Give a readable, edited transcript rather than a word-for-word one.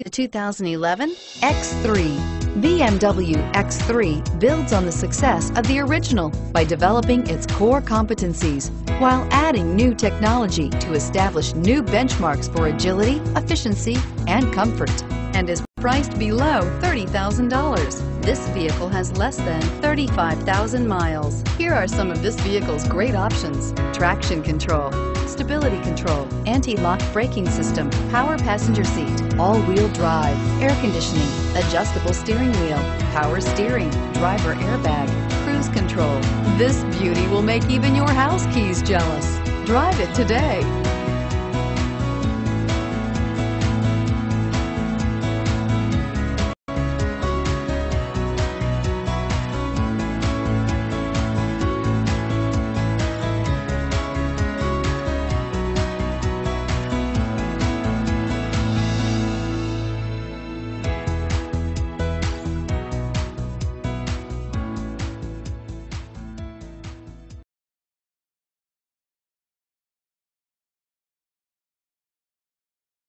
The 2011 X3. BMW X3 builds on the success of the original by developing its core competencies while adding new technology to establish new benchmarks for agility, efficiency, and comfort, and is priced below $30,000. This vehicle has less than 35,000 miles. Here are some of this vehicle's great options: traction control, stability control, anti-lock braking system, power passenger seat, all-wheel drive, air conditioning, adjustable steering wheel, power steering, driver airbag, cruise control. This beauty will make even your house keys jealous. Drive it today.